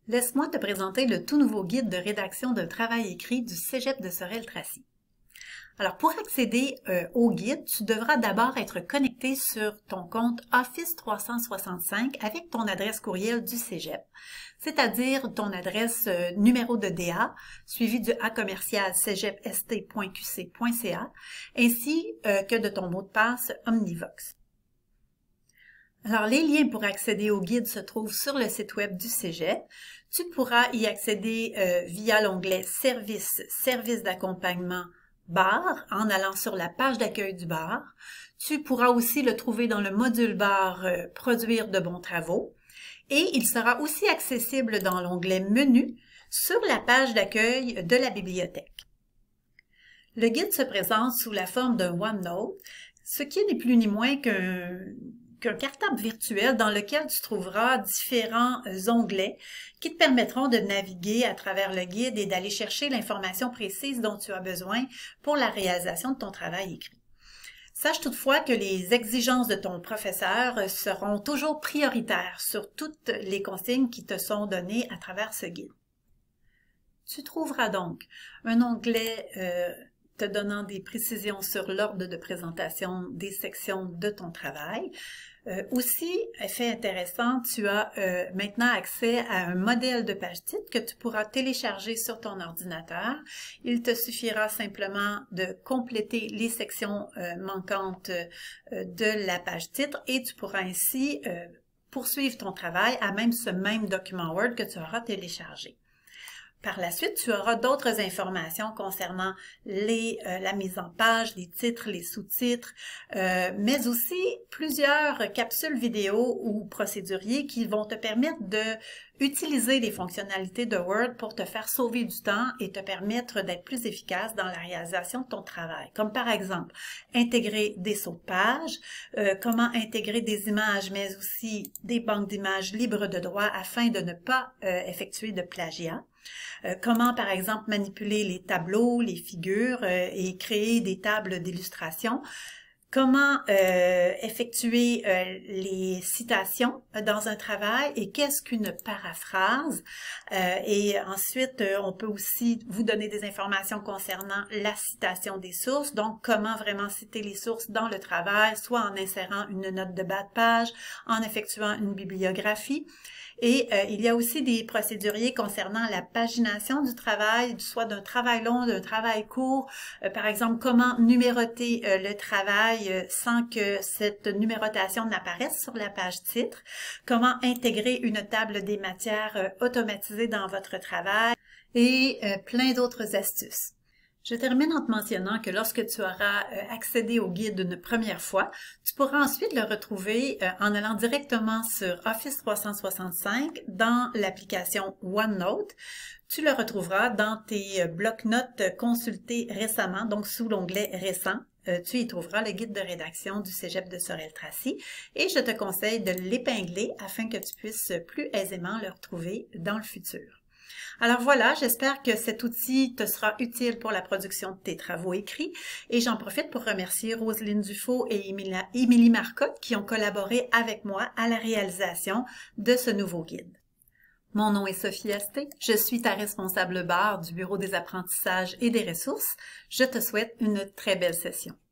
Laisse-moi te présenter le tout nouveau guide de rédaction d'un travail écrit du Cégep de Sorel-Tracy. Alors, pour accéder au guide, tu devras d'abord être connecté sur ton compte Office 365 avec ton adresse courriel du Cégep, c'est-à-dire ton adresse numéro de DA, suivi du a-cégepst.qc.ca, ainsi que de ton mot de passe Omnivox. Alors, les liens pour accéder au guide se trouvent sur le site web du Cégep. Tu pourras y accéder via l'onglet Services d'accompagnement bar en allant sur la page d'accueil du bar. Tu pourras aussi le trouver dans le module bar Produire de bons travaux. Et il sera aussi accessible dans l'onglet Menu sur la page d'accueil de la bibliothèque. Le guide se présente sous la forme d'un OneNote, ce qui n'est plus ni moins qu'un cartable virtuel dans lequel tu trouveras différents onglets qui te permettront de naviguer à travers le guide et d'aller chercher l'information précise dont tu as besoin pour la réalisation de ton travail écrit. Sache toutefois que les exigences de ton professeur seront toujours prioritaires sur toutes les consignes qui te sont données à travers ce guide. Tu trouveras donc un onglet te donnant des précisions sur l'ordre de présentation des sections de ton travail. Aussi, fait intéressant, tu as maintenant accès à un modèle de page titre que tu pourras télécharger sur ton ordinateur. Il te suffira simplement de compléter les sections manquantes de la page titre et tu pourras ainsi poursuivre ton travail à même ce même document Word que tu auras téléchargé. Par la suite, tu auras d'autres informations concernant la mise en page, les titres, les sous-titres, mais aussi plusieurs capsules vidéo ou procéduriers qui vont te permettre d'utiliser les fonctionnalités de Word pour te faire sauver du temps et te permettre d'être plus efficace dans la réalisation de ton travail. Comme par exemple, intégrer des sauts de page, comment intégrer des images, mais aussi des banques d'images libres de droit afin de ne pas effectuer de plagiat. Comment, par exemple, manipuler les tableaux, les figures et créer des tables d'illustration. Comment effectuer les citations dans un travail et qu'est-ce qu'une paraphrase. Et ensuite, on peut aussi vous donner des informations concernant la citation des sources, donc comment vraiment citer les sources dans le travail, soit en insérant une note de bas de page, en effectuant une bibliographie. Et il y a aussi des procéduriers concernant la pagination du travail, soit d'un travail long, d'un travail court. Par exemple, comment numéroter le travail sans que cette numérotation n'apparaisse sur la page titre. Comment intégrer une table des matières automatisée dans votre travail et plein d'autres astuces. Je termine en te mentionnant que lorsque tu auras accédé au guide une première fois, tu pourras ensuite le retrouver en allant directement sur Office 365 dans l'application OneNote. Tu le retrouveras dans tes blocs-notes consultés récemment, donc sous l'onglet Récent. Tu y trouveras le guide de rédaction du Cégep de Sorel-Tracy et je te conseille de l'épingler afin que tu puisses plus aisément le retrouver dans le futur. Alors voilà, j'espère que cet outil te sera utile pour la production de tes travaux écrits et j'en profite pour remercier Roselyne Dufault et Émilie Marcotte qui ont collaboré avec moi à la réalisation de ce nouveau guide. Mon nom est Sophie Asté, je suis ta responsable bar du Bureau des apprentissages et des ressources. Je te souhaite une très belle session.